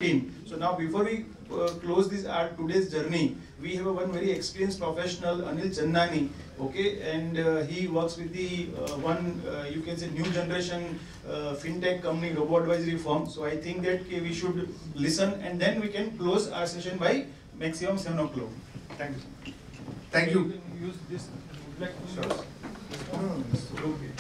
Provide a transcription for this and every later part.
team. So now before we close this our today's journey, we have one very experienced professional, Anil Chandnani, okay, and he works with the you can say new generation fintech company, Robo advisory firm. So I think that we should listen and then we can close our session by maximum 7 o'clock. Thank you. Thank you. You can use this. Would you like to Sure. use this one? Okay.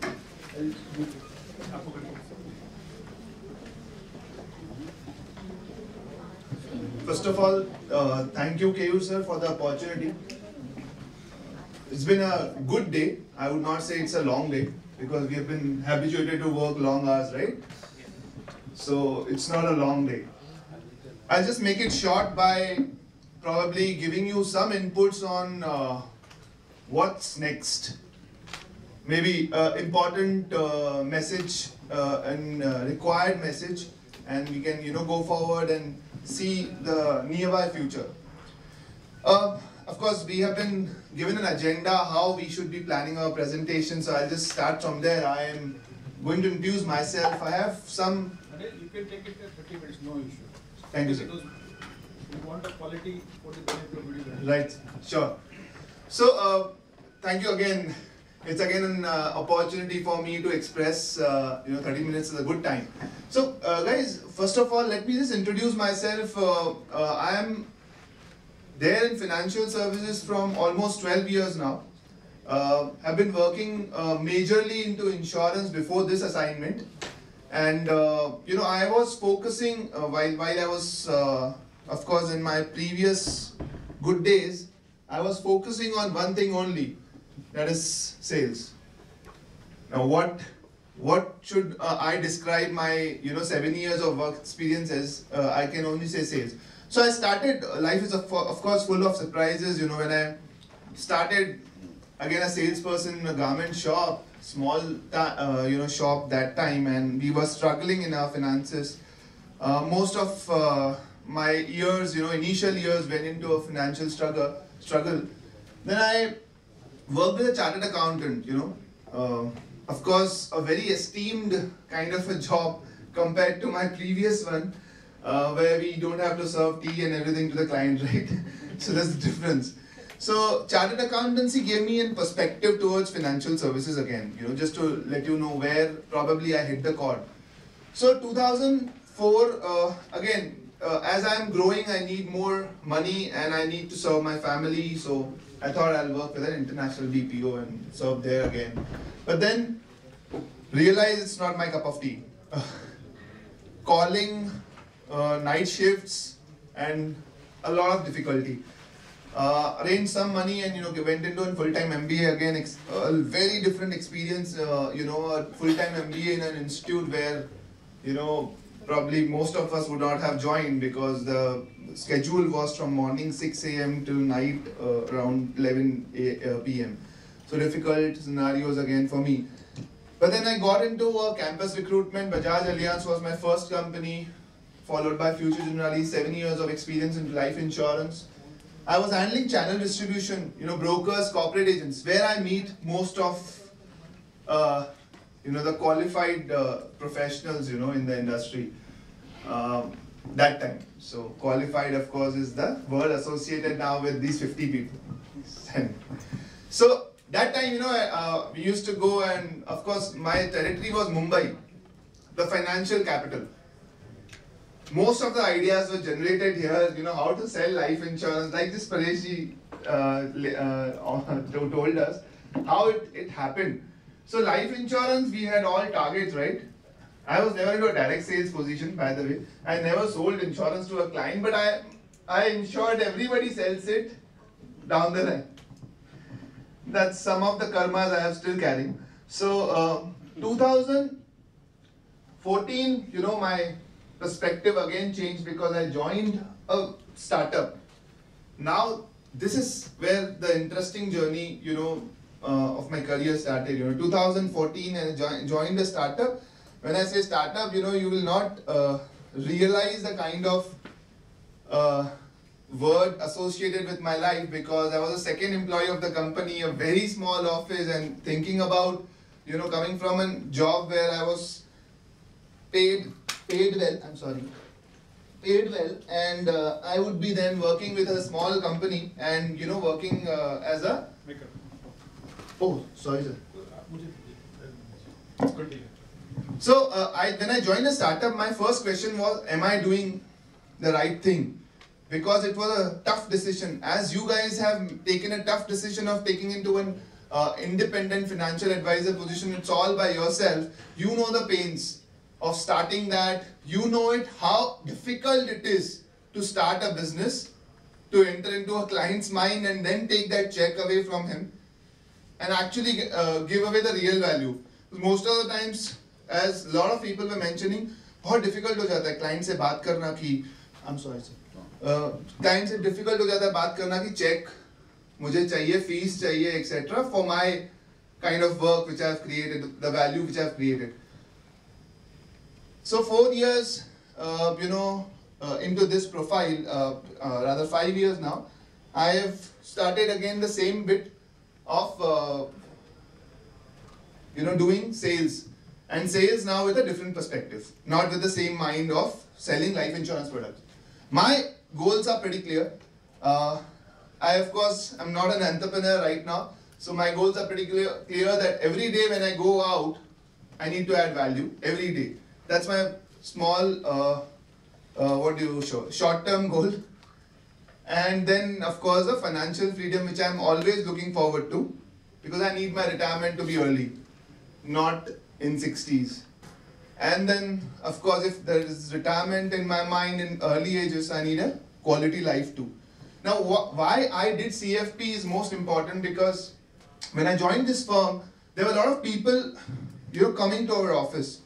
First of all, thank you, Keyur sir, for the opportunity. It's been a good day. I would not say it's a long day because we have been habituated to work long hours, right? So it's not a long day. I'll just make it short by probably giving you some inputs on what's next. Maybe important message and required message, and we can go forward and see the nearby future. Of course, we have been given an agenda how we should be planning our presentation, so I'll just start from there. I am going to introduce myself. I have some. You can take it at 30 minutes, no issue. Thank you, sir. Because we want the quality for the benefit of video. Right, sure. So, thank you again. It's again an opportunity for me to express, 30 minutes is a good time. So, guys, first of all, let me just introduce myself. I am there in financial services from almost 12 years now. I've been working majorly into insurance before this assignment. And, I was focusing, while I was, of course, in my previous good days, I was focusing on one thing only. That is sales. Now, what should I describe my 7 years of work experience as? I can only say sales. So I started. Life is of course full of surprises. When I started again a salesperson in a garment shop, small shop that time, and we were struggling in our finances. Most of my years, initial years went into a financial struggle. Then I worked with a chartered accountant, of course, a very esteemed kind of a job compared to my previous one, where we don't have to serve tea and everything to the client, right? So that's the difference. So chartered accountancy gave me a perspective towards financial services again, just to let you know where probably I hit the chord. So 2004, again, as I'm growing, I need more money and I need to serve my family. So I thought I'll work with an international BPO and serve there again. But then realized it's not my cup of tea. Calling, night shifts, and a lot of difficulty. Arranged some money and went into a full-time MBA again. A very different experience. A full-time MBA in an institute where probably most of us would not have joined because the schedule was from morning 6 a.m. till night around 11 p.m. So difficult scenarios again for me. But then I got into a campus recruitment. Bajaj Allianz was my first company, followed by Future Generali, 7 years of experience in life insurance. I was handling channel distribution, brokers, corporate agents, where I meet most of the qualified professionals, in the industry that time. So qualified, of course, is the word associated now with these 50 people. So that time, we used to go, and of course, my territory was Mumbai, the financial capital. Most of the ideas were generated here, how to sell life insurance, like this Pareshi told us, how it happened. So life insurance, we had all targets, right? I was never into a direct sales position, by the way. I never sold insurance to a client, but I ensured everybody sells it down the line. That's some of the karmas I am still carrying. So 2014, my perspective again changed because I joined a startup. Now, this is where the interesting journey, of my career started. 2014, and I joined a startup. When I say startup, you will not realize the kind of word associated with my life because I was a second employee of the company, a very small office, and thinking about, coming from a job where I was paid well, paid well, and I would be then working with a small company and working as a. Oh, sorry, sir. So when I joined a startup, my first question was, am I doing the right thing? Because it was a tough decision. As you guys have taken a tough decision of taking into an independent financial advisor position, it's all by yourself. You know the pains of starting that. You know how difficult it is to start a business, to enter into a client's mind and then take that check away from him and actually give away the real value. Most of the times, as a lot of people were mentioning, बहुत difficult हो जाता है client से बात करना कि I'm sorry sir. Client से difficult हो जाता है बात करना कि check मुझे चाहिए, fees चाहिए, etc. for my kind of work which I have created, the value which I have created. So 4 years, into this profile, rather 5 years now, I have started again the same bit of doing sales, and sales now with a different perspective, not with the same mind of selling life insurance products. My goals are pretty clear. I of course am not an entrepreneur right now, so my goals are pretty clear that every day when I go out, I need to add value every day. That's my small short-term goal. And then of course the financial freedom, which I'm always looking forward to, because I need my retirement to be early, not in 60s. And then of course if there is retirement in my mind in early ages, I need a quality life too. Now why I did CFP is most important, because when I joined this firm, there were a lot of people coming to our office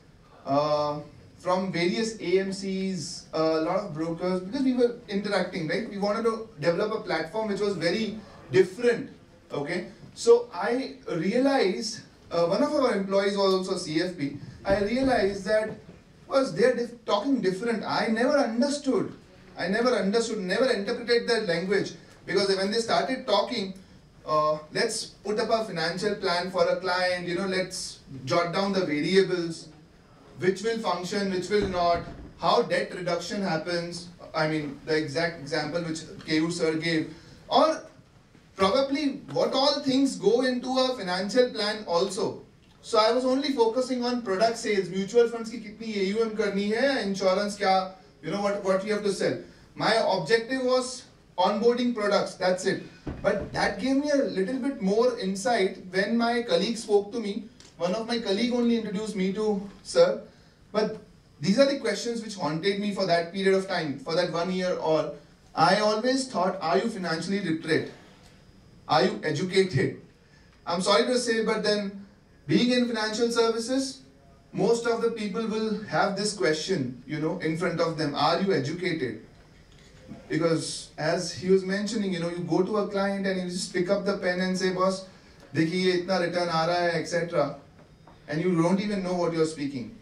from various AMCs, a lot of brokers, because we were interacting, right? We wanted to develop a platform which was very different, okay? So I realized, one of our employees was also CFP, I realized that they're talking different. I never understood, never interpreted their language, because when they started talking, let's put up a financial plan for a client, let's jot down the variables, which will function, which will not, how debt reduction happens, I mean the exact example which Keyur sir gave, or probably what all things go into a financial plan also. So I was only focusing on product sales, mutual funds ki kitni AUM karni hai, insurance kya, what we have to sell. My objective was onboarding products, that's it. But that gave me a little bit more insight when my colleague spoke to me. One of my colleagues only introduced me to sir, but these are the questions which haunted me for that period of time, for that 1 year or. I always thought, are you financially literate? Are you educated? I'm sorry to say, but then being in financial services, most of the people will have this question, in front of them, are you educated? Because as he was mentioning, you go to a client and you just pick up the pen and say, boss, dekhiye itna return aa raha hai, etc. And you don't even know what you're speaking.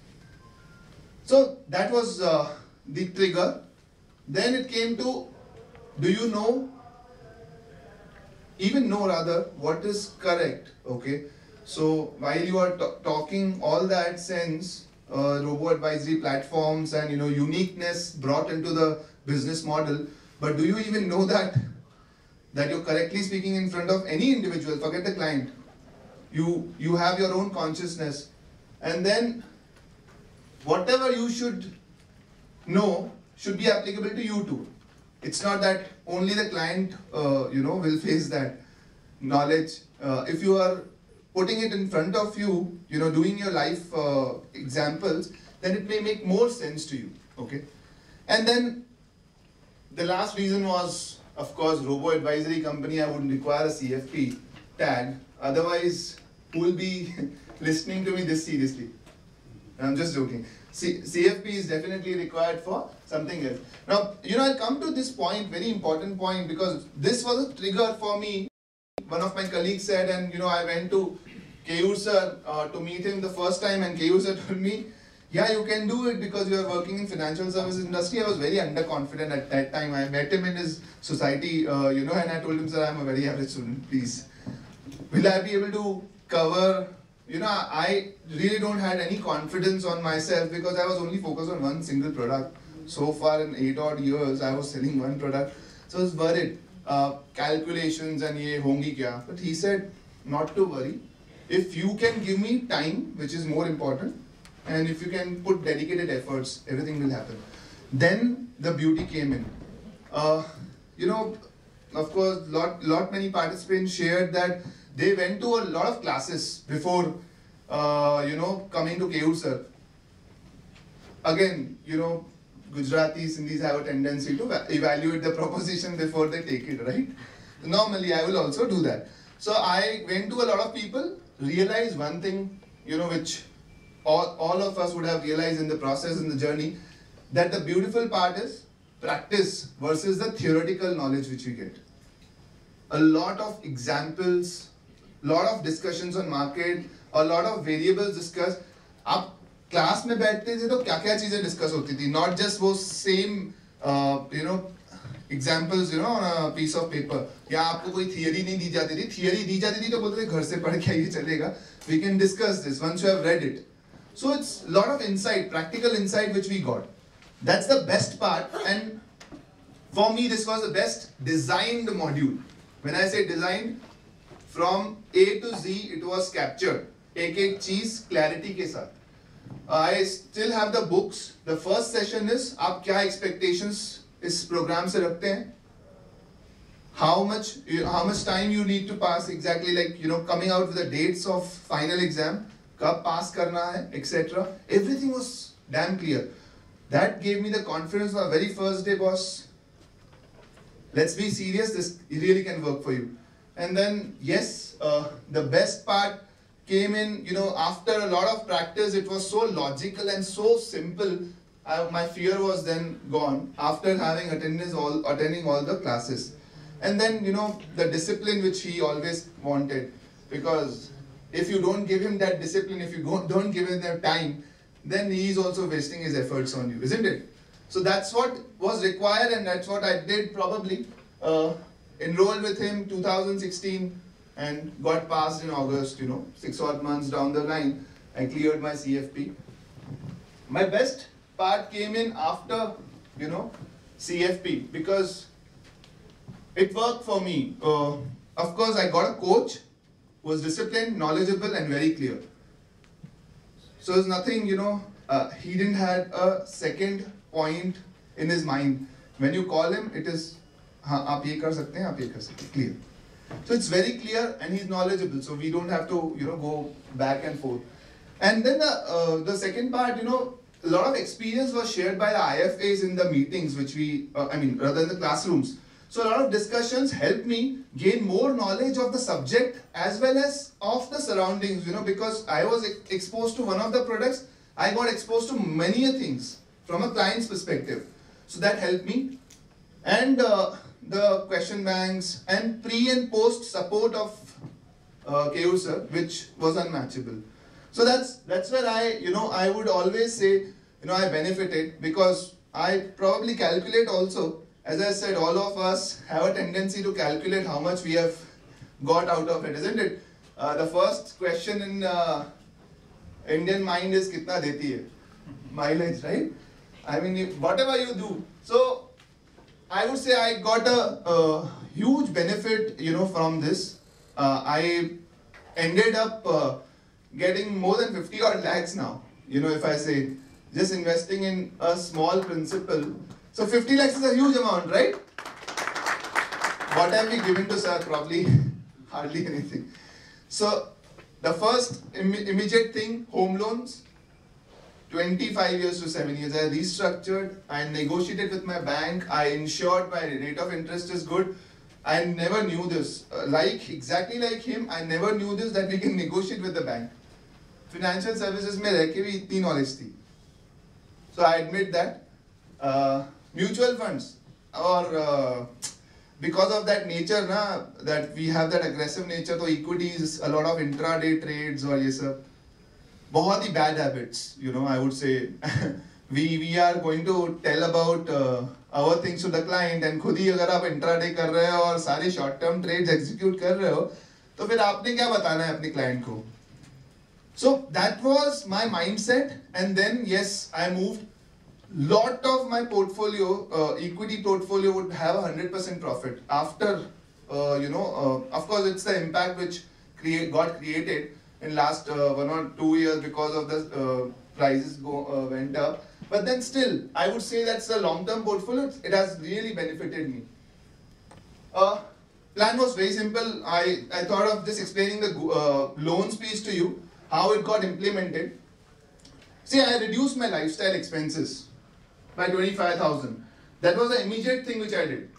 So that was the trigger. Then it came to, do you know, even know rather, what is correct, okay? So while you are talking all that sense, robo advisory platforms and uniqueness brought into the business model, but do you even know that you're correctly speaking in front of any individual? Forget the client. You have your own consciousness, and then whatever you should know should be applicable to you too. It's not that only the client will face that knowledge. If you are putting it in front of you, doing your life examples, then it may make more sense to you, okay? And then the last reason was, of course, robo advisory company. I wouldn't require a CFP tag. Otherwise, who will be listening to me this seriously? I'm just joking. CFP is definitely required for something else. Now, I'll come to this point, very important point, because this was a trigger for me. One of my colleagues said, and I went to Keyur sir to meet him the first time, and Keyur sir told me, yeah, you can do it because you are working in financial services industry. I was very underconfident at that time. I met him in his society, and I told him, sir, I'm a very average student, please. Will I be able to cover? I really don't had any confidence on myself because I was only focused on one single product. so far in 8 odd years, I was selling one product. So I was worried, calculations and ye hongi kya. But he said, not to worry. If you can give me time, which is more important, and if you can put dedicated efforts, everything will happen. Then the beauty came in. You know, of course, many participants shared that they went to a lot of classes before, you know, coming to Keyur sir. Again, you know, Gujaratis, Sindhis have a tendency to evaluate the proposition before they take it, right? Normally, I will also do that. So I went to a lot of people, realized one thing, you know, which all of us would have realized in the process, in the journey, that the beautiful part is practice versus the theoretical knowledge which we get. A lot of examples, lot of discussions on market, a lot of variables discussed. आप class में बैठते थे तो क्या-क्या चीजें discuss होती थी, not just वो same you know examples, you know, on a piece of paper. या आपको कोई theory नहीं दी जाती थी, theory दी जाती थी तो बोलते थे घर से पढ़ के आइए चलेगा. We can discuss this once you have read it. So it's a lot of insight, practical insight which we got. That's the best part, and for me this was the best designed module. When I say designed, from A to Z it was captured. एक चीज clarity के साथ. I still have the books. The first session is आप क्या expectations इस program से रखते हैं? How much time you need to pass exactly, like, you know, coming out with the dates of final exam, कब pass करना है, etc. Everything was damn clear. That gave me the confidence on the very first day, boss. Let's be serious, this really can work for you. And then, yes, the best part came in, you know, after a lot of practice, it was so logical and so simple. My fear was then gone after having attending all the classes. And then, you know, the discipline which he always wanted, because if you don't give him that discipline, if you don't give him that time, then he is also wasting his efforts on you, isn't it? So that's what was required, and that's what I did probably. Enrolled with him 2016 and got passed in August, you know, 6 odd months down the line, I cleared my CFP. My best part came in after, you know, CFP, because it worked for me. Of course, I got a coach who was disciplined, knowledgeable, and very clear. So there's nothing, you know, he didn't have a second point in his mind. When you call him, it is, हाँ आप ये कर सकते हैं, आप ये कर सकते हैं, clear. So it's very clear, and he's knowledgeable, so we don't have to, you know, go back and forth. And then the second part, you know, a lot of experience was shared by the IFAs in the meetings, which we, rather in the classrooms. So a lot of discussions helped me gain more knowledge of the subject as well as of the surroundings, you know, because I was exposed to one of the products, I got exposed to many things from a client's perspective. So that helped me. And the question banks and pre and post support of Keyur sir, which was unmatchable. So that's where I would always say, you know, I benefited, because I probably calculate also. As I said, all of us have a tendency to calculate how much we have got out of it, isn't it? The first question in Indian mind is kitna deti hai? Mileage, right? I mean, whatever you do. So I would say I got a huge benefit, you know, from this. I ended up getting more than 50 odd lakhs now. You know, if I say just investing in a small principal. So 50 lakhs is a huge amount, right? What have we given to sir? Probably hardly anything. So the first immediate thing, home loans, 25 years to 7 years. I restructured, I negotiated with my bank, I ensured my rate of interest is good. I never knew this. Exactly like him, I never knew this, that we can negotiate with the bank. Financial services mein reh ke bhi itni knowledge thi. So I admit that. Mutual funds, or because of that nature na, that we have that aggressive nature, so equities, a lot of intraday trades or ye sab, bahut hi bad habits, you know, I would say. we are going to tell about our things to the client, and khud hi agar aap intraday kar rahe ho aur sare short term trades execute kar rahe ho, to fir aapne kya batana hai apne client ko? So that was my mindset, and then yes, I moved. lot of my portfolio, equity portfolio would have 100% profit after, of course it's the impact which got created in last 1 or 2 years because of the prices went up. But then still, I would say that's the long-term portfolio. It has really benefited me. Plan was very simple. I thought of just explaining the loans piece to you, how it got implemented. See, I reduced my lifestyle expenses by 25,000. That was the immediate thing which I did.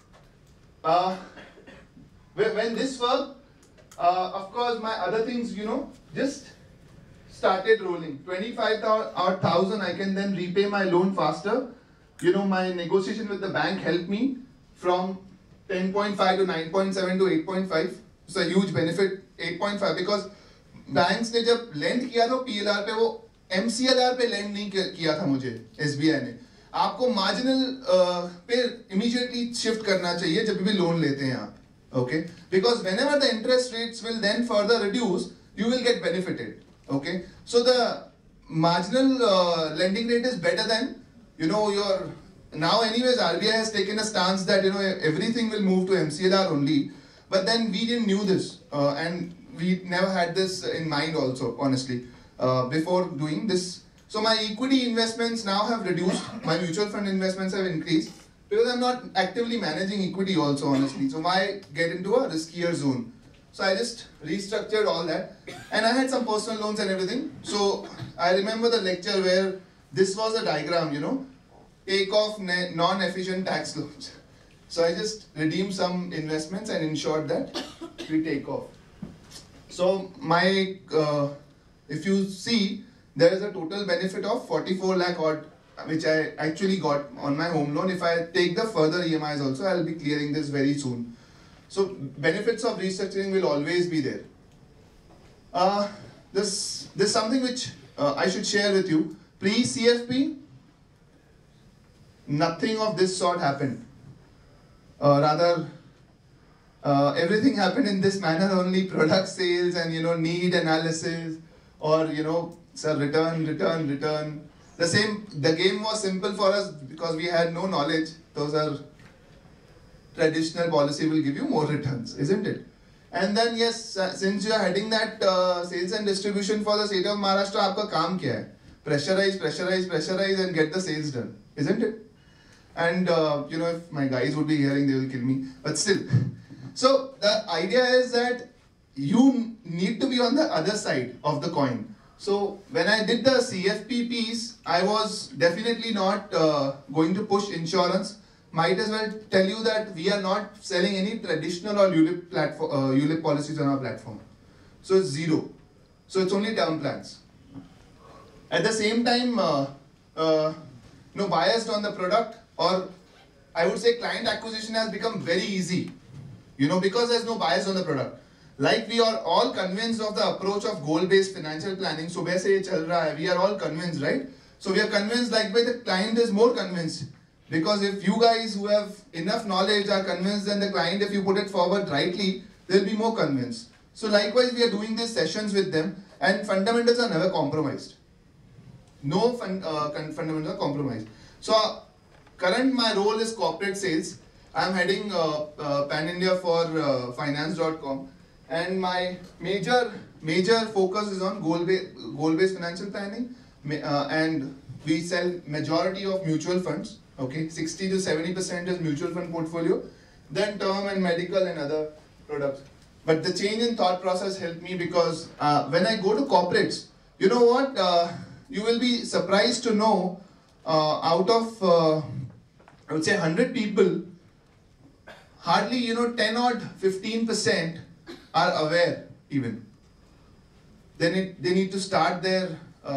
When this worked, of course, my other things, just started rolling. 25,000, I can then repay my loan faster. My negotiation with the bank helped me from 10.5 to 9.7 to 8.5. It's a huge benefit. 8.5 because banks ने जब lend किया था PLR पे, वो MCLR पे lend नहीं किया था मुझे SBI ने. आपको marginal पे immediately shift करना चाहिए जब भी loan लेते हैं आप. Okay, because whenever the interest rates will then further reduce, you will get benefited. Okay, so the marginal lending rate is better than your. Now anyways RBI has taken a stance that everything will move to MCLR only, but then we didn't knew this and we never had this in mind also, honestly, before doing this. So my equity investments now have reduced, my mutual fund investments have increased because I'm not actively managing equity also, honestly. So why get into a riskier zone? So I just restructured all that, and I had some personal loans and everything. So I remember the lecture where this was a diagram, take off non-efficient tax loans. So I just redeemed some investments and ensured that we take off. So my, if you see, there is a total benefit of 44 lakh odd, which I actually got on my home loan. If I take the further EMIs also, I'll be clearing this very soon. So benefits of restructuring will always be there. This something which I should share with you. Pre-CFP, nothing of this sort happened. Rather, everything happened in this manner only. Product sales and need analysis, or sir, return. The game was simple for us because we had no knowledge. Those are traditional policy will give you more returns, isn't it? And then yes, since you are heading that sales and distribution for the state of Maharashtra, आपका काम क्या है? Pressurize and get the sales done, isn't it? And if my guys would be hearing, they will kill me. But still, so the idea is that you need to be on the other side of the coin. So when I did the CFP piece, I was definitely not going to push insurance. Might as well tell you that we are not selling any traditional or ULIP policies on our platform. So it's zero. So it's only term plans. At the same time, no biased on the product, or I would say client acquisition has become very easy. Because there's no bias on the product. Like we are all convinced of the approach of goal-based financial planning. Subah se ye chal raha hai. We are all convinced, right? So we are convinced, likewise the client is more convinced. Because if you guys who have enough knowledge are convinced, then the client, if you put it forward rightly, they'll be more convinced. So likewise we are doing these sessions with them, and fundamentals are never compromised. No fundamentals are compromised. So current my role is corporate sales. I'm heading Pan India for finance.com. And my major focus is on goal-based financial planning, and we sell majority of mutual funds. Okay, 60 to 70% is mutual fund portfolio, then term and medical and other products. But the change in thought process helped me because when I go to corporates, you know what? You will be surprised to know out of I would say 100 people, hardly 10 or 15% are aware even. They need to start their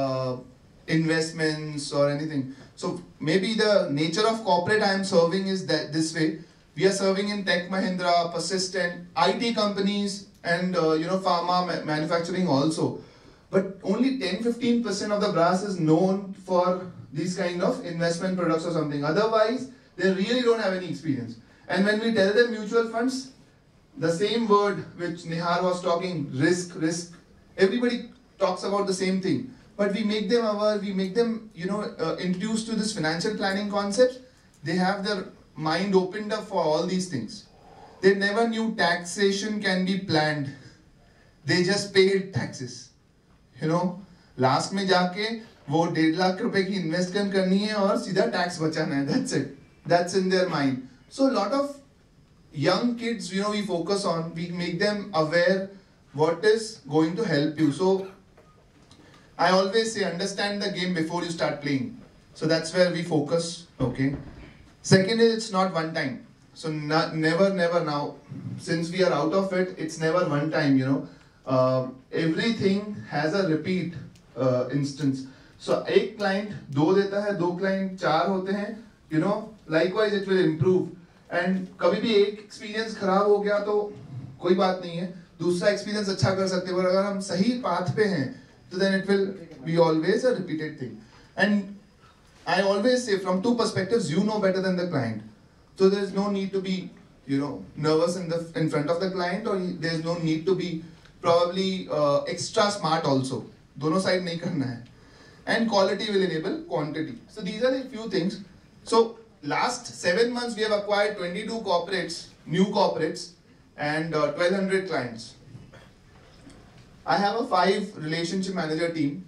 investments or anything. So maybe the nature of corporate I am serving is that this way. We are serving in Tech Mahindra, Persistent, IT companies, and pharma manufacturing also. But only 10-15% of the brass is known for these kind of investment products or something. Otherwise, they really don't have any experience. And when we tell them mutual funds, the same word which Nihar was talking, risk, everybody talks about the same thing. but we make them aware, we make them, introduced to this financial planning concepts. They have their mind opened up for all these things. They never knew taxation can be planned. They just paid taxes. Last में जाके वो 1.5 लाख रुपए की investment करनी है और सीधा tax बचाना है. That's it. That's in their mind. So a lot of young kids, we focus on, we make them aware what is going to help you. So I always say understand the game before you start playing. So that's where we focus. Okay. Second is it's not one time. So never now. Since we are out of it, it's never one time. Everything has a repeat instance. So एक client 2 देता है, 2 client 4 होते हैं. Likewise it will improve. And कभी भी एक experience खराब हो गया तो कोई बात नहीं है. दूसरा experience अच्छा कर सकते हैं. पर अगर हम सही path पे हैं, so then it will be always a repeated thing. And I always say from 2 perspectives, you know better than the client. So there is no need to be, nervous in front of the client, or there is no need to be probably extra smart also. दोनों side नहीं करना है. And quality will enable quantity. So these are the few things. So last 7 months we have acquired 22 corporates, new corporates, and 1,200 clients. I have a 5 relationship manager team.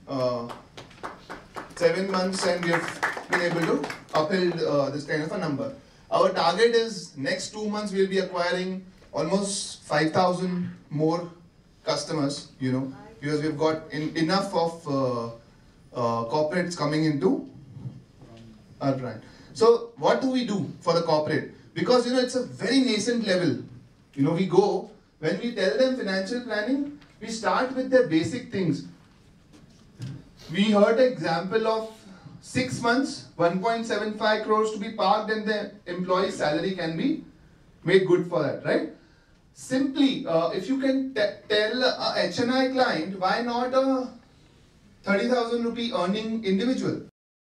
7 months and we have been able to uphold this kind of a number. Our target is next 2 months we will be acquiring almost 5,000 more customers, because we've got enough of corporates coming into our brand. So what do we do for the corporate? Because it's a very nascent level. We go, when we tell them financial planning, we start with their basic things. We heard an example of 6 months, 1.75 crores to be parked and the employee's salary can be made good for that, right? Simply, if you can tell a HNI client, why not a 30,000 rupee earning individual?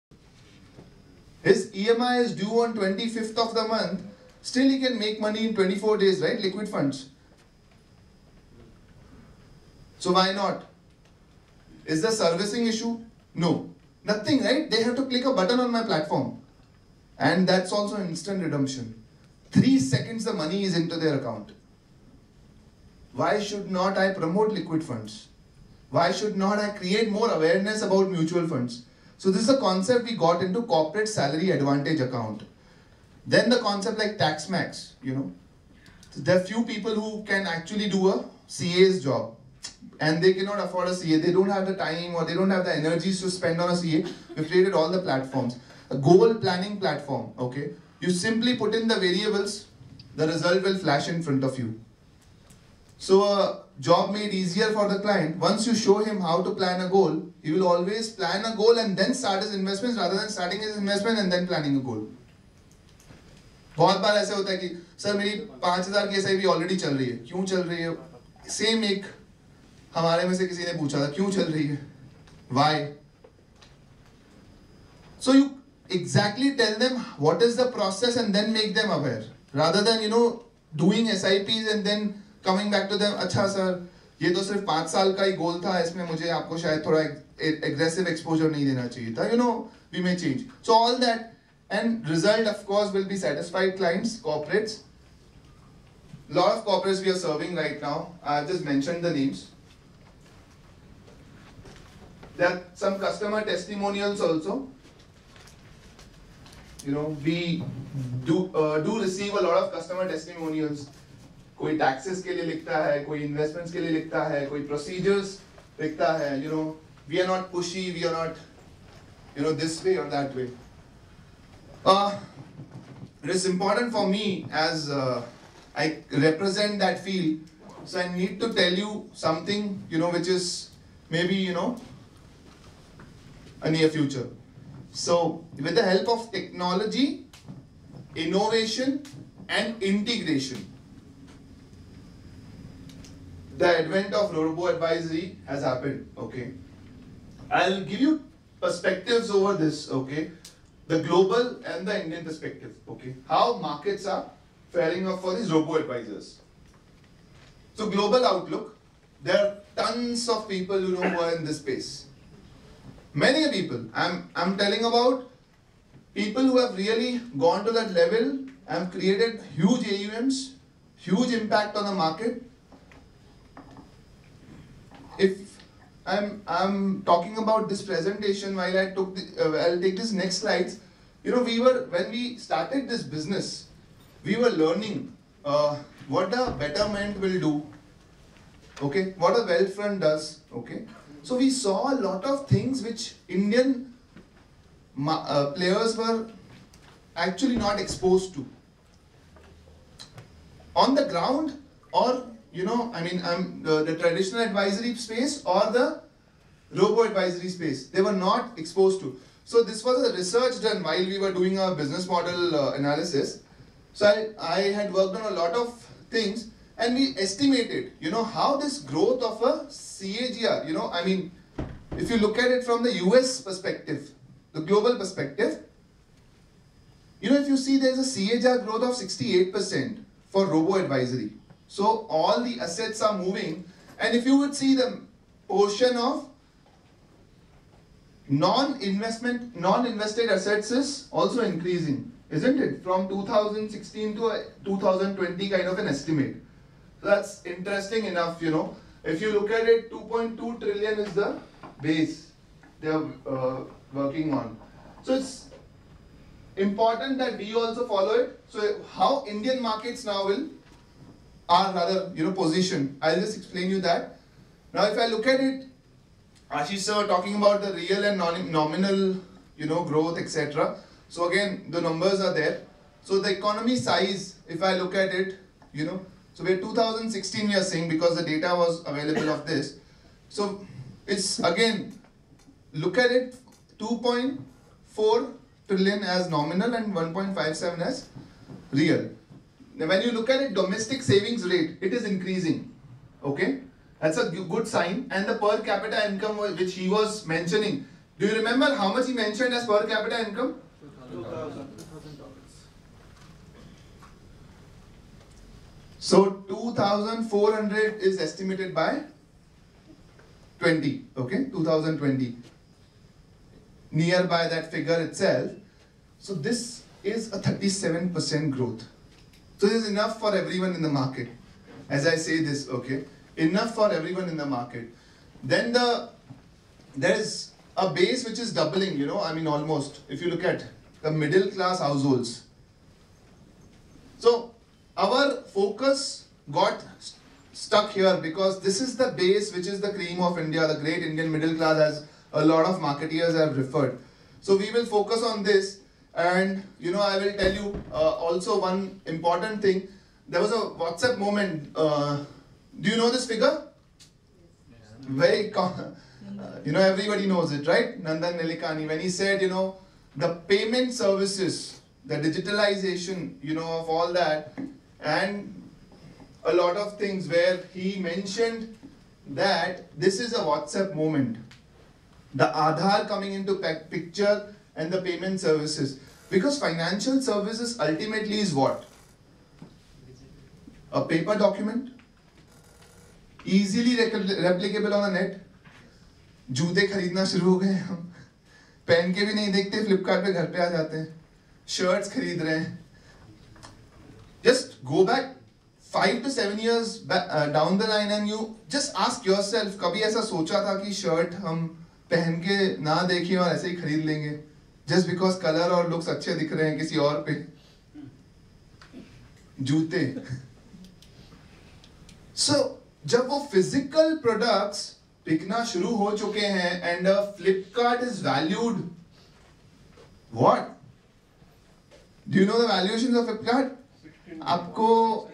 His EMI is due on 25th of the month, still he can make money in 24 days, right? Liquid funds. So why not? Is the servicing issue? No. Nothing, right? They have to click a button on my platform. And that's also instant redemption. 3 seconds the money is into their account. Why should not I promote liquid funds? Why should not I create more awareness about mutual funds? So this is a concept we got into corporate salary advantage account. Then the concept like tax max, So there are few people who can actually do a CA's job. And they cannot afford a CA, they don't have the time or they don't have the energies to spend on a CA. We've created all the platforms. A goal planning platform, okay? You simply put in the variables, the result will flash in front of you. So a job made easier for the client. Once you show him how to plan a goal, he will always plan a goal and then start his investments rather than starting his investment and then planning a goal. बहुत बार ऐसे होता है कि sir मेरी 5,000 की SIP already चल रही है. क्यों चल रही है? सेम एक हमारे में से किसी ने पूछा था क्यों चल रही है? Why? So you exactly tell them what is the process and then make them aware. Rather than doing SIPs and then coming back to them, अच्छा सर ये तो सिर्फ 5 साल का ही गोल था, इसमें मुझे आपको शायद थोड़ा aggressive exposure नहीं देना चाहिए था. We may change. So all that, and result of course will be satisfied clients, corporates. Lot of corporates we are serving right now. I have just mentioned the names. There are some customer testimonials also. We do receive a lot of customer testimonials. कोई taxes के लिए लिखता है, कोई investments के लिए लिखता है, कोई procedures लिखता है. We are not pushy, we are not, this way or that way. It is important for me as I represent that field, so I need to tell you something, which is maybe, a near future. So, with the help of technology, innovation, and integration, the advent of Robo Advisory has happened. Okay, I'll give you perspectives over this. Okay, the global and the Indian perspective. Okay, how markets are faring up for these Robo Advisors. So, global outlook. There are tons of people who are in this space. Many people. I'm telling about people who have really gone to that level and created huge AUMs, huge impact on the market. If I'm talking about this presentation while I took I'll take this next slides. You know, when we started this business, we were learning what a betterment will do. Okay, what a wealth fund does. Okay, so we saw a lot of things which Indian players were actually not exposed to on the ground, or you know, I mean, the traditional advisory space or the robo advisory space. They were not exposed to. So this was a research done while we were doing our business model analysis. So I had worked on a lot of things, and we estimated, you know, how this growth of a CAGR, you know, I mean, if you look at it from the US perspective, the global perspective, you know, if you see there's a CAGR growth of 68% for robo-advisory. So all the assets are moving, and if you would see the portion of non-invested assets is also increasing, isn't it? From 2016 to 2020 kind of an estimate. So that's interesting enough, you know. If you look at it, 2.2 trillion is the base they are working on. So it's important that we also follow it. So how Indian markets now are rather, you know, positioned. I'll just explain you that. Now if I look at it, Ashish sir talking about the real and nominal, you know, growth, etc. So again, the numbers are there. So the economy size, if I look at it, you know, so we're 2016 we are saying because the data was available of this. So it's again, look at it, 2.4 trillion as nominal and 1.57 as real. Now when you look at it, domestic savings rate, it is increasing. Okay, that's a good sign. And the per capita income which he was mentioning, do you remember how much he mentioned as per capita income? $2,000. So 2,400 is estimated by 20, okay, 2020, nearby that figure itself. So this is a 37% growth. So this is enough for everyone in the market. As I say this, okay, enough for everyone in the market. Then there is a base which is doubling, you know, I mean almost, if you look at the middle class households. So our focus got stuck here because this is the base which is the cream of India, the great Indian middle class, as a lot of marketeers have referred. So we will focus on this, and you know, I will tell you also one important thing. There was a WhatsApp moment. Do you know this figure? Very common. You know, everybody knows it, right? Nandan Nilikani, when he said, you know, the payment services, the digitalization, you know, of all that, and a lot of things where he mentioned that this is a WhatsApp moment. The Aadhaar coming into picture and the payment services. Because financial services ultimately is what? A paper document, easily replicable on the net. जूते खरीदना शुरू हो गए हम, पहन के भी नहीं देखते, फ्लिपकार्ट पे घर पे आ जाते हैं, शर्ट्स खरीद रहे हैं. Just go back 5 to 7 years back, down the line, and you just ask yourself, कभी ऐसा सोचा था कि शर्ट हम पहन के ना देखें और ऐसे ही खरीद लेंगे just because कलर और लुक्स अच्छे दिख रहे हैं किसी और पे? जूते. So जब वो physical products बिकना शुरू हो चुके हैं, and Flipkart is valued what? Do you know the valuations of Flipkart? आपको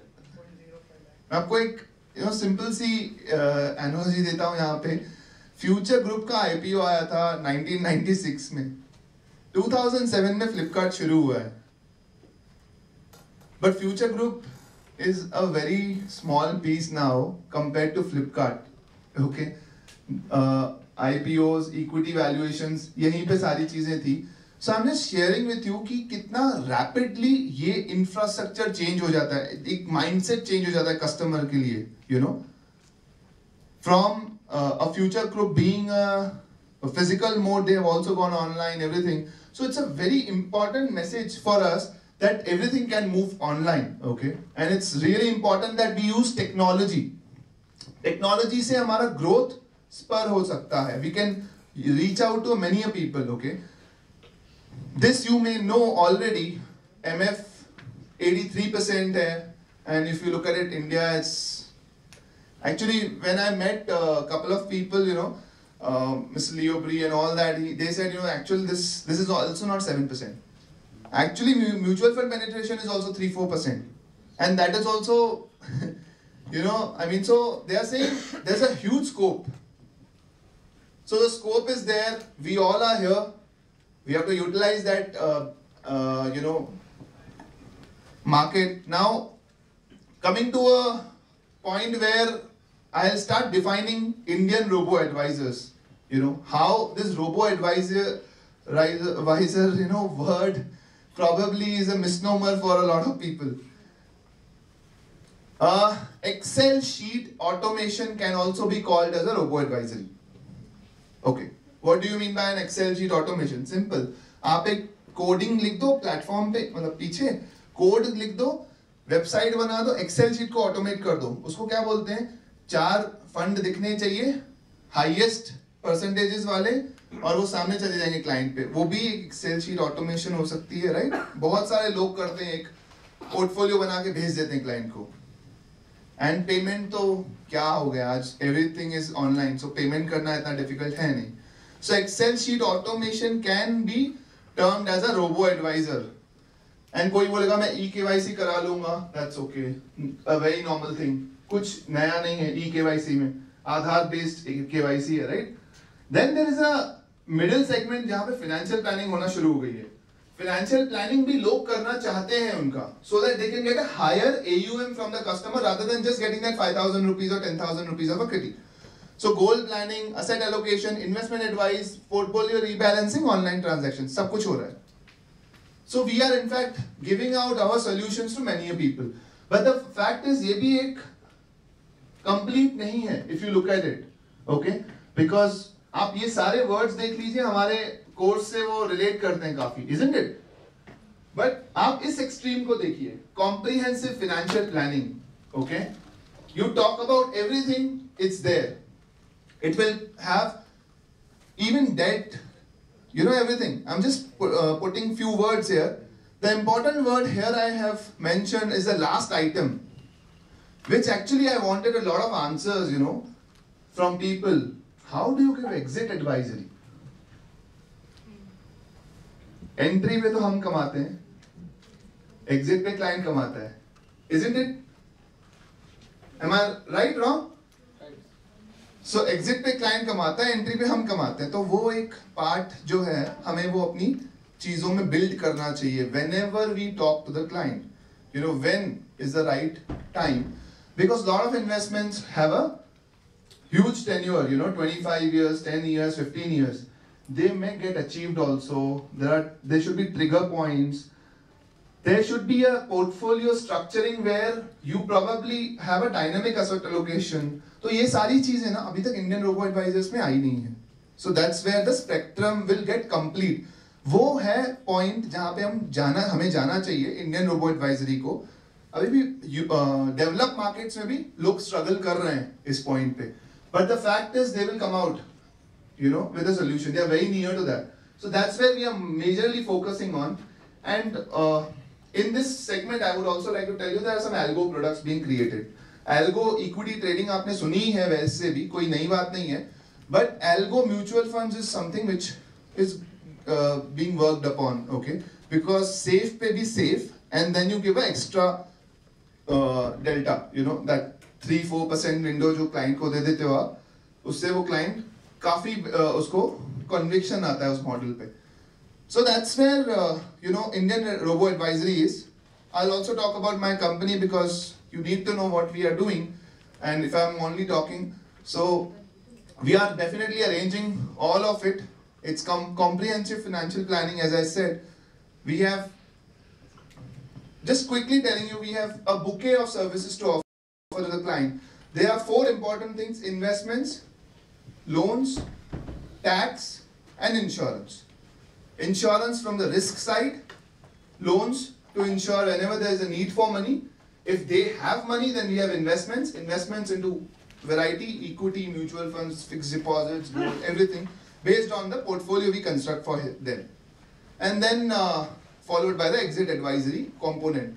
एक सिंपल सी एनालॉजी देता हूँ यहाँ पे. फ्यूचर ग्रुप का आईपीओ आया था 1996 में, 2007 में फ्लिपकार्ट शुरू हुआ है. But Future Group is a very small piece now compared to Flipkart. Okay, IPOs, equity valuations, यहीं पे सारी चीजें थी. So I'm just sharing with you कि कितना rapidly ये infrastructure change हो जाता है, एक mindset change हो जाता है customer के लिए, you know, from a future group being a physical mode, they have also gone online, everything. So it's a very important message for us that everything can move online, okay? And it's really important that we use technology. Technology से हमारा growth spur हो सकता है. We can reach out to many people, okay? This you may know already. MF 83% hai, and if you look at it, India, it's actually, when I met a couple of people, you know, Mr. Leo Bree and all that, they said, you know, actually this is also not 7%. Actually, mutual fund penetration is also 3-4%, and that is also, you know, I mean, so they are saying there's a huge scope. So the scope is there. We all are here. We have to utilize that, you know, market. Now, coming to a point where I'll start defining Indian robo-advisors. You know, how this robo-advisor, you know, word probably is a misnomer for a lot of people. Excel sheet automation can also be called as a robo-advisory. Okay, what do you mean by an Excel sheet automation? Simple. आप एक coding लिख दो platform पे, मतलब पीछे code लिख दो, website बना दो, एक्सेल शीट को ऑटोमेट कर दो. उसको क्या बोलते हैं? 4 फंड दिखने चाहिए, हाईएस्ट परसेंटेजेस वाले, और वो सामने चले जाएंगे क्लाइंट पे. वो भी एक एक्सेल शीट ऑटोमेशन हो सकती है, राइट? बहुत सारे लोग करते हैं, एक पोर्टफोलियो बना के भेज देते हैं क्लाइंट को. एंड पेमेंट तो क्या हो गया आज, everything is online, so payment करना इतना डिफिकल्ट है नहीं. So excel sheet automation can be termed as a robo advisor. And कोई बोलेगा मैं ई-केवाईसी करा लूंगा, that's okay, a very normal thing, कुछ नया नहीं है ई-केवाईसी में, आधार बेस्ड केवाईसी है, right? Then there is a middle segment जहां पे फाइनेंशियल प्लानिंग होना शुरू हो गई है. फाइनेंशियल प्लानिंग भी लोग करना चाहते हैं उनका, so that they can get a higher AUM from the customer rather than just getting that 5,000 rupees or 10,000 rupees of a kitty. So goal planning, asset allocation, investment advice, portfolio rebalancing, online transactions, सब कुछ हो रहा है. So we are in fact giving out our solutions to many people. But the fact is ये भी एक complete नहीं है if you look at it, okay? Because आप ये सारे words देख लीजिए, हमारे कोर्स से वो रिलेट करते हैं काफी, isn't it? But आप इस एक्सट्रीम को देखिए, comprehensive financial planning, okay? You talk about everything, it's there. It will have even debt, you know, everything. I'm just putting few words here. The important word here I have mentioned is the last item, which actually I wanted a lot of answers, you know, from people. How do you give exit advisory? Entry पे तो हम कमाते हैं, exit पे client कमाता है, isn't it? Am I right, wrong? So exit पे client कमाता है, एंट्री पे हम कमाते हैं. तो वो एक पार्ट जो है हमें वो अपनी चीजों में बिल्ड करना चाहिए. Whenever we talk to the client, you know, when is the right time? Because lot of investments have a huge tenure, you know, 25 years, 10 years, 15 years. They may get achieved also. There should be trigger points. There should be a portfolio structuring where you probably have a dynamic asset allocation. तो ये सारी चीजें ना अभी तक Indian robo advisors में आई नहीं है. So that's where the spectrum will get complete. वो है point जहाँ पे हमें जाना चाहिए Indian robo advisory को. अभी भी developed markets में भी लोग struggle कर रहे हैं इस point पे. But the fact is they will come out, you know, with a solution. They are very near to that. So that's where we are majorly focusing on. And in this segment, I would also like to tell you there are some algo products being created. Algo equity trading आपने सुनी है वैसे भी, कोई नई बात नहीं है. But algo mutual funds is something which is being worked upon, okay? Because safe पे भी safe, and then you give an extra delta, you know, that 3-4% window जो client को दे देते हो आप, उससे वो client काफी उसको conviction आता है उस model पे. So that's where you know, Indian robo advisory is. I'll also talk about my company because you need to know what we are doing, and if I'm only talking, so we are definitely arranging all of it. It's comprehensive financial planning, as I said. We have, just quickly telling you, we have a bouquet of services to offer to the client. There are 4 important things: investments, loans, tax and insurance. Insurance from the risk side, loans to ensure whenever there is a need for money. If they have money, then we have investments into variety, equity, mutual funds, fixed deposits, gold, everything based on the portfolio we construct for them. And then followed by the exit advisory component.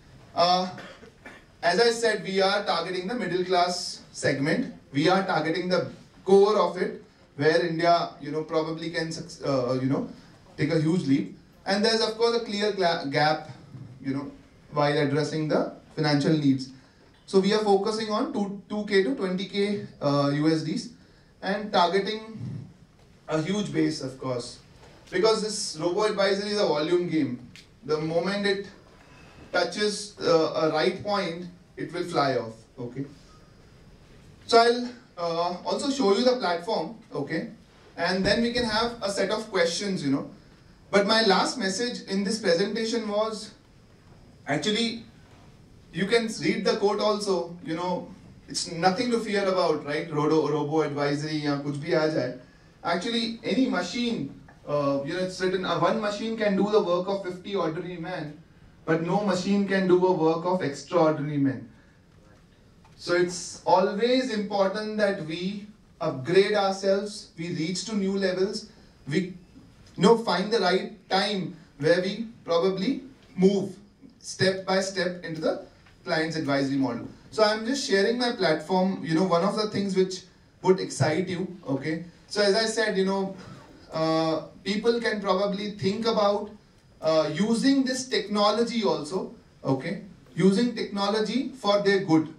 As I said, we are targeting the middle class segment. We are targeting the core of it, where India, probably can, take a huge leap. And there's of course a clear gap, while addressing the financial needs. So we are focusing on 2K to 20K USDs and targeting a huge base, of course, because this robo advisory is a volume game. The moment it touches a right point, it will fly off. Okay. So I'll also show you the platform. Okay, and then we can have a set of questions. But my last message in this presentation was actually, you can read the quote also. It's nothing to fear about, right? Robo advisory, ya kuch bhi aa jaye. Actually, any machine, it's written, one machine can do the work of 50 ordinary men, but no machine can do a work of extraordinary men. So it's always important that we upgrade ourselves, we reach to new levels, we find the right time where we probably move step by step into the client's advisory model. So I'm just sharing my platform, one of the things which would excite you, okay? So as I said, people can probably think about using this technology also, okay? Using technology for their good.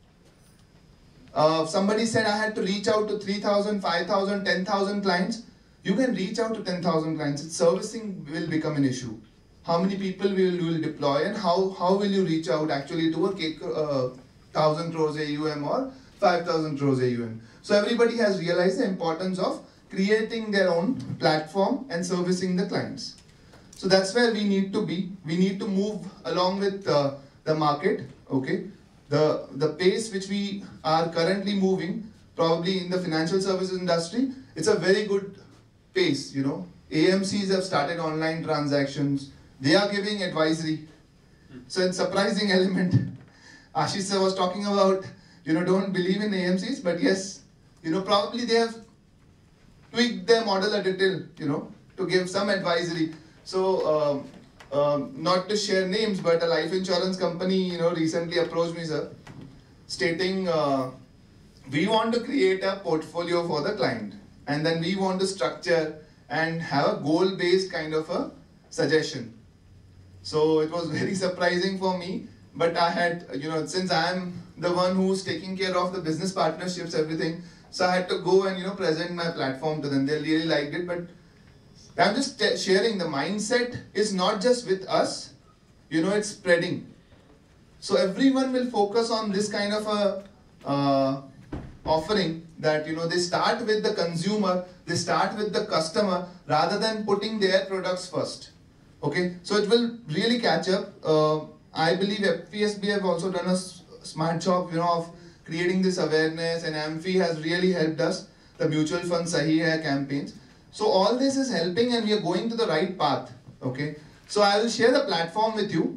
Somebody said I had to reach out to 3,000, 5,000, 10,000 clients. You can reach out to 10,000 clients. Servicing will become an issue. How many people you will deploy, and how will you reach out actually to a 1,000 crores AUM or 5,000 crores AUM. So everybody has realized the importance of creating their own platform and servicing the clients. So that's where we need to be. We need to move along with the market. Okay, the pace which we are currently moving, probably in the financial services industry, it's a very good pace. AMCs have started online transactions. They are giving advisory. So it's a surprising element. Ashish sir was talking about, don't believe in AMCs, but yes, probably they have tweaked their model a little, to give some advisory. So, not to share names, but a life insurance company, recently approached me, sir, stating, we want to create a portfolio for the client, and then we want to structure and have a goal-based kind of a suggestion. So it was very surprising for me, but I had, since I am the one who's taking care of the business partnerships, everything, so I had to go and, present my platform to them. They really liked it, but I'm just sharing, the mindset is not just with us, it's spreading. So everyone will focus on this kind of a offering that, they start with the consumer, they start with the customer rather than putting their products first. Okay, so it will really catch up. I believe FPSB have also done a smart job, of creating this awareness, and AMFI has really helped us, the mutual fund Sahi Hai campaigns. So all this is helping, and we are going to the right path. Okay, so I will share the platform with you.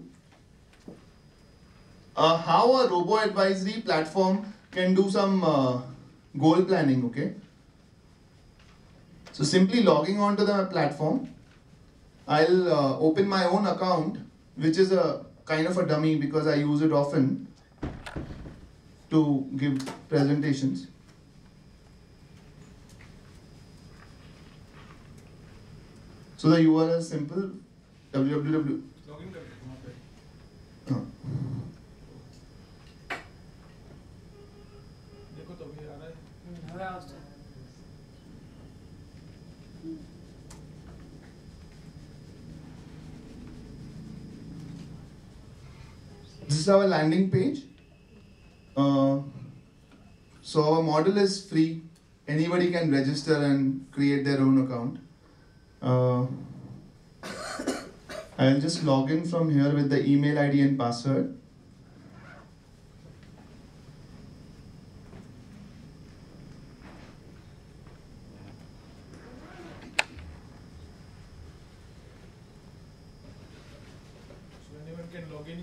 How a robo advisory platform can do some goal planning. Okay, so simply logging on to the platform, I'll open my own account, which is a kind of a dummy because I use it often to give presentations. So the URL is simple, www. This is our landing page. So our model is free. Anybody can register and create their own account. I'll just log in from here with the email ID and password.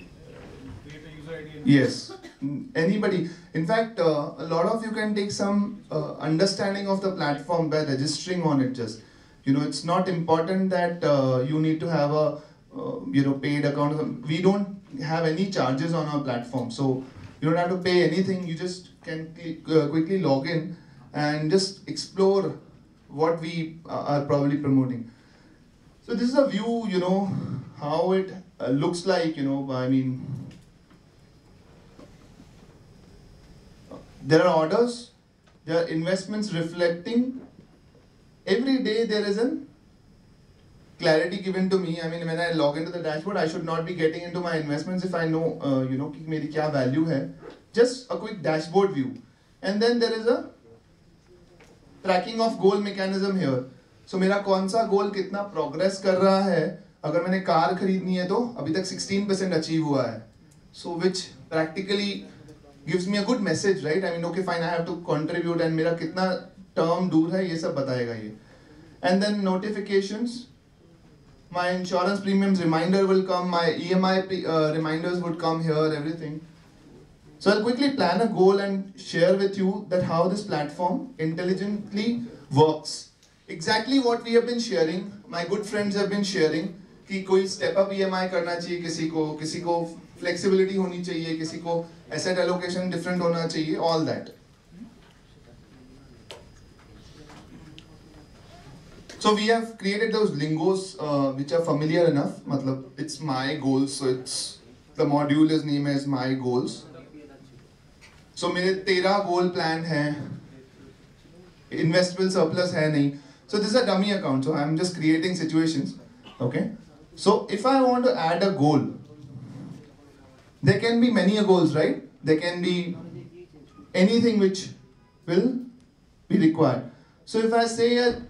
create a user ID. Yes, anybody. In fact, a lot of you can take some understanding of the platform by registering on it. Just, you know, it's not important that you need to have a paid account. We don't have any charges on our platform, so you don't have to pay anything. You just can quickly log in and just explore what we are probably promoting. So this is a view, you know, how it looks like, you know. I mean, there are orders, there are investments reflecting. Every day there is a clarity given to me. I mean, when I log into the dashboard, I should not be getting into my investments if I know, कि मेरी क्या value है. Just a quick dashboard view. And then there is a tracking of goal mechanism here. So मेरा कौन सा goal कितना progress कर रहा है. अगर मैंने कार खरीदनी है तो अभी तक 16% achieve हुआ है. So which practically gives me a good message, right? I mean, okay, fine, I have to contribute and मेरा कितना term दूर है ये सब बताएगा ये. And then notifications. My insurance premiums reminder will come, my EMI reminders would come here, everything. So I'll quickly plan a goal and share with you that how this platform intelligently works. Exactly what we have been sharing, my good friends have been sharing, कि कोई step up EMI करना चाहिए किसी को flexibility होनी चाहिए, किसी को asset allocation different होना चाहिए, all that. So we have created those lingos which are familiar enough. मतलब it's my goals, so it's the module is named as my goals. So मेरे 13 goal plan है, investable surplus है नहीं. So this is a dummy account. So I'm just creating situations. Okay. So if I want to add a goal, there can be many goals, right? There can be anything which will be required. So if I say a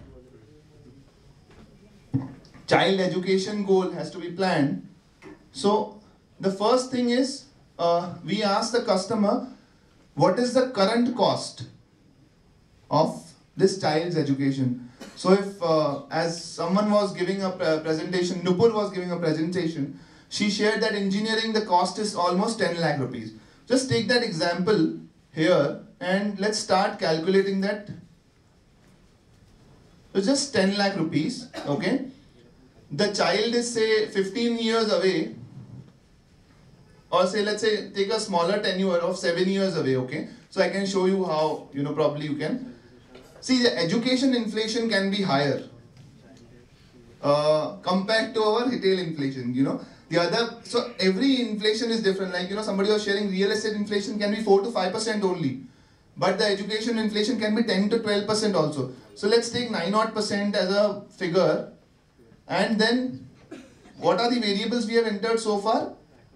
child education goal has to be planned. So the first thing is we ask the customer what is the current cost of this child's education. So if as someone was giving a presentation, Nupur was giving a presentation, she shared that engineering the cost is almost 10 lakh rupees. Just take that example here and let's start calculating that. So just 10 lakh rupees, okay. The child is say 15 years away, or say let's say take a smaller tenure of 7 years away, okay. So I can show you how, you know, probably you can see the education inflation can be higher compared to our retail inflation, you know. The other, so every inflation is different. Like, you know, somebody was sharing real estate inflation can be 4 to 5% only, but the education inflation can be 10 to 12% also. So let's take 9% as a figure. And then, what are the variables we have entered so far?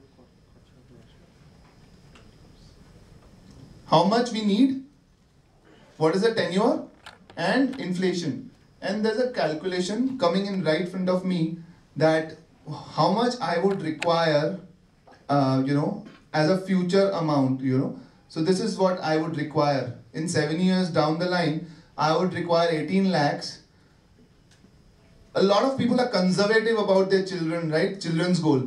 How much we need? What is the tenure? And inflation. And there's a calculation coming in right front of me that how much I would require, you know, as a future amount, you know. So this is what I would require. In 7 years down the line, I would require 18 lakhs. A lot of people are conservative about their children, right? Children's goal.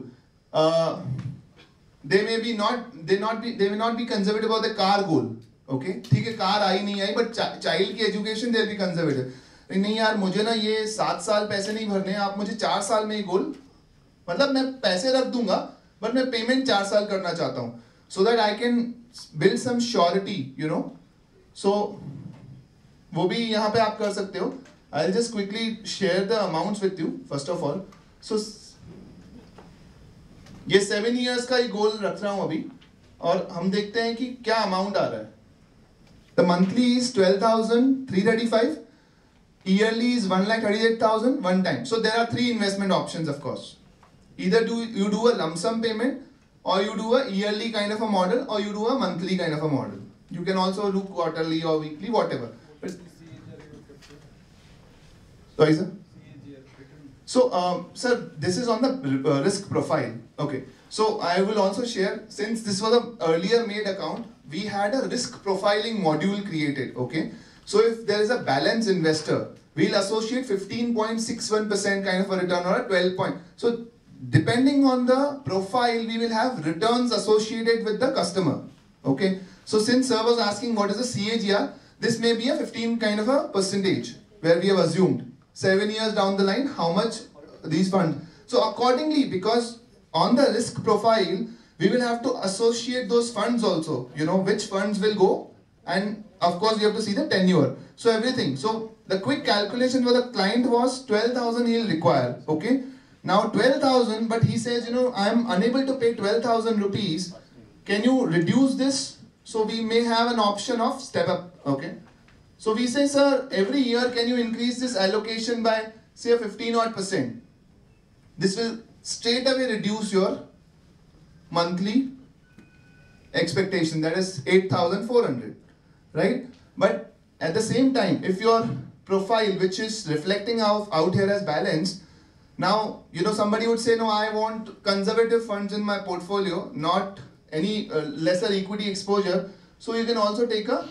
They may not be conservative about the car goal. Okay? ठीक है, car आई नहीं आई, but child की education they'll be conservative. नहीं यार, मुझे ना ये 7 साल पैसे नहीं भरने, आप मुझे 4 साल में ही गोल, मतलब मैं पैसे रख दूंगा, but मैं payment 4 साल करना चाहता हूँ, so that I can build some surety, you know. So वो भी यहाँ पे आप कर सकते हो. I'll just quickly share the amounts with you first of all. So ये 7 years का ही goal रख रहा हूँ अभी, और हम देखते हैं कि क्या amount आ रहा है. The monthly is 12,335. Yearly is 1,38,000 one time. So there are 3 investment options, of course. Either you do a lump sum payment, or you do a yearly kind of a model, or you do a monthly kind of a model. You can also do quarterly or weekly, whatever. But, sorry, sir. So, sir, this is on the risk profile. Okay. So I will also share, since this was an earlier made account, we had a risk profiling module created. Okay. So if there is a balanced investor, we'll associate 15.61% kind of a return or a 12 point. So depending on the profile, we will have returns associated with the customer. Okay. So since sir was asking what is the CAGR, this may be a 15 kind of a percentage where we have assumed 7 years down the line how much these funds. So accordingly, because on the risk profile, we will have to associate those funds also, you know, which funds will go, and of course we have to see the tenure. So everything. So the quick calculation for the client was 12,000 he'll require. Okay. Now 12,000, but he says, you know, I am unable to pay 12,000 rupees. Can you reduce this? So we may have an option of step up. Okay. So we say, sir, every year can you increase this allocation by say a 15% odd? This will straight away reduce your monthly expectation, that is 8,400, right? But at the same time, if your profile, which is reflecting out here as balance, now, you know, somebody would say, no, I want conservative funds in my portfolio, not any lesser equity exposure. So you can also take a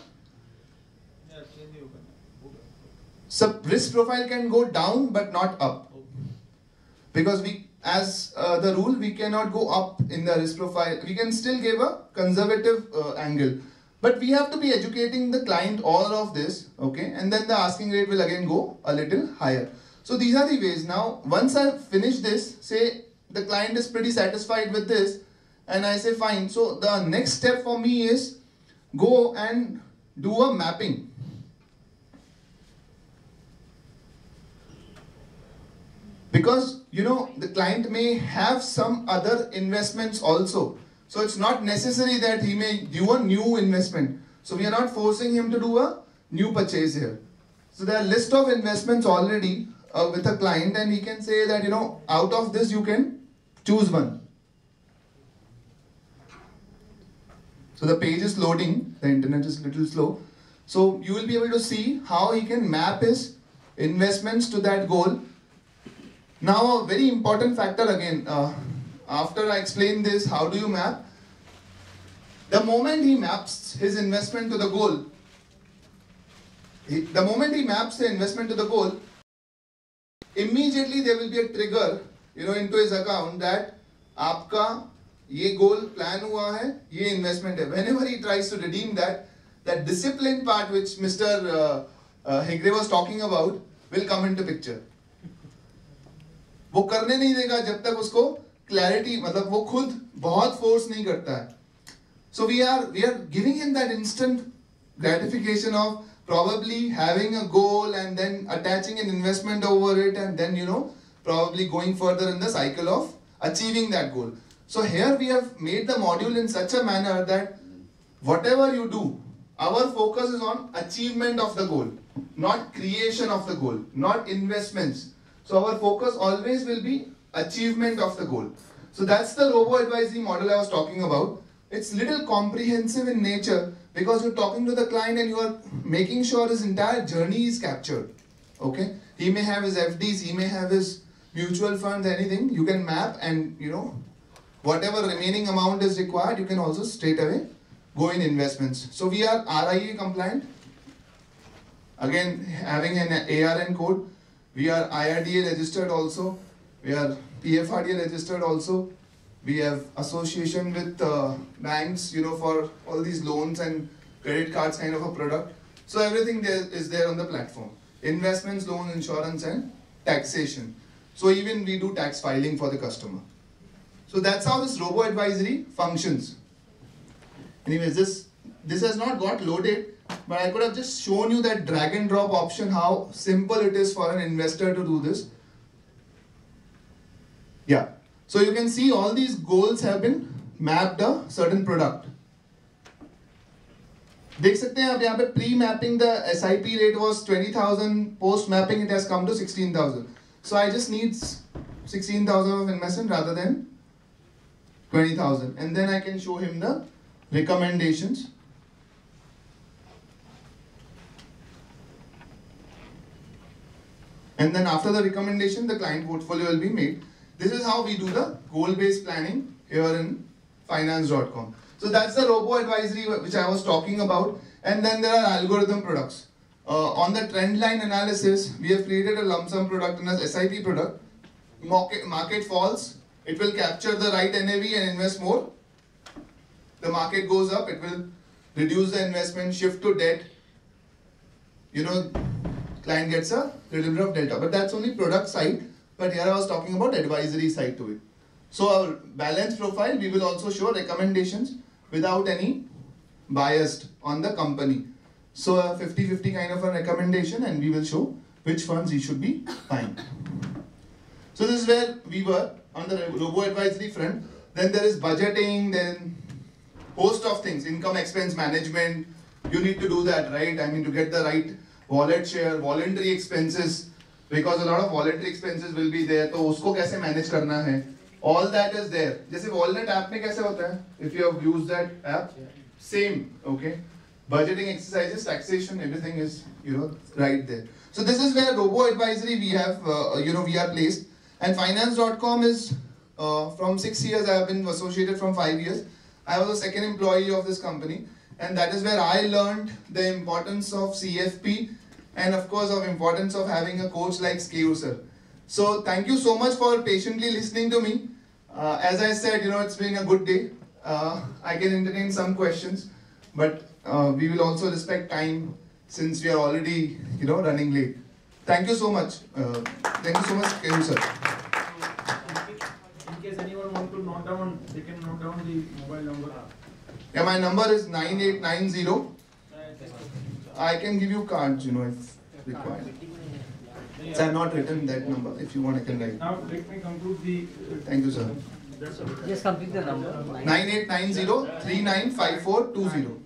risk profile can go down but not up, because we, as the rule, we cannot go up in the risk profile. We can still give a conservative angle, but we have to be educating the client all of this, okay, and then the asking rate will again go a little higher. So these are the ways. Now once I finish this, say the client is pretty satisfied with this, and I say fine, so the next step for me is go and do a mapping. Because, you know, the client may have some other investments also. So it's not necessary that he may do a new investment. So we are not forcing him to do a new purchase here. So there are a list of investments already with a client, and he can say that, you know, out of this you can choose one. So the page is loading, the internet is a little slow. So you will be able to see how he can map his investments to that goal. Now a very important factor again, after I explain this, how do you map? The moment he maps his investment to the goal, immediately there will be a trigger, you know, into his account that आपका ये goal plan हुआ है, ये investment है. Whenever he tries to redeem that, that discipline part which Mr. Hegre was talking about will come into picture. वो करने नहीं देगा जब तक उसको clarity, मतलब वो खुद बहुत force नहीं करता है. So we are giving him that instant gratification of probably having a goal and then attaching an investment over it, and then, you know, probably going further in the cycle of achieving that goal. So here we have made the module in such a manner that whatever you do, our focus is on achievement of the goal, not creation of the goal, not investments. So our focus always will be achievement of the goal. So that's the Robo advisory model I was talking about. It's little comprehensive in nature because you're talking to the client and you are making sure his entire journey is captured. Okay, he may have his FDs, he may have his mutual funds, anything. You can map, and, you know, whatever remaining amount is required, you can also straight away go in investments. So we are RIA compliant. Again, having an ARN code. We are IRDA registered also. We are PFRDA registered also. We have association with banks, you know, for all these loans and credit cards kind of a product. So everything there is there on the platform. Investments, loan, insurance, and taxation. So even we do tax filing for the customer. So that's how this Robo advisory functions. Anyways, this has not got loaded, but I could have just shown you that drag and drop option, how simple it is for an investor to do this. Yeah. So you can see all these goals have been mapped a certain product. देख सकते हैं आप यहाँ पे pre-mapping the SIP rate was 20,000, post-mapping it has come to 16,000. So I just need 16,000 of investment rather than 20,000, and then I can show him the recommendations. And then after the recommendation, the client portfolio will be made. This is how we do the goal-based planning here in finance.com. So that's the Robo advisory which I was talking about. And then there are algorithm products. On the trend line analysis, we have created a lump sum product and a SIP product. Market falls, it will capture the right NAV and invest more. The market goes up, it will reduce the investment, shift to debt. You know, client gets a little bit of delta, but that's only product side. But here I was talking about advisory side to it. So our balance profile, we will also show recommendations without any bias on the company. So a 50-50 kind of a recommendation, and we will show which funds he should be buying. So this is where we were on the robo advisory front. Then there is budgeting, then host of things, income expense management. You need to do that, right? I mean, to get the right wallet share, voluntary expenses, because a lot of voluntary expenses will be there. तो उसको कैसे manage करना है? All that is there. जैसे Wallet app में कैसे होता है? If you have used that app, same, okay? Budgeting exercises, taxation, everything is, you know, right there. So this is where robo advisory we have, we are placed. And finance.com is from 6 years. I have been associated from 5 years. I was a second employee of this company, and that is where I learned the importance of CFP and of course of importance of having a coach like Keyur sir. So thank you so much for patiently listening to me. As I said, you know, it's been a good day. I can entertain some questions, but we will also respect time since we are already, you know, running late. Thank you so much. Thank you so much, Keyur sir. In case anyone want to note down, they can note down the mobile number. Yeah, my number is 9890. I can give you cards, you know, if required. So I have not written that number. If you want, I can write. Now let me conclude the. Thank you, sir. Just complete the number. 9890-395420.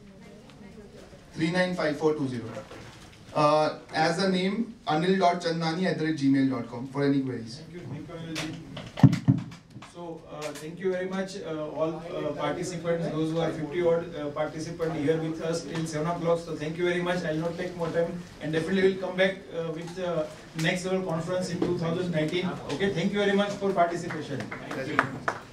395420. As the name anil.chandnani@gmail.com for any queries. Thank you, Anilji. So thank you very much, all participants, those who are 50 odd participants here with us till 7 o'clock. So thank you very much. I will not take more time, and definitely we'll come back with next level conference in 2019. Okay, thank you very much for participation. Thank you.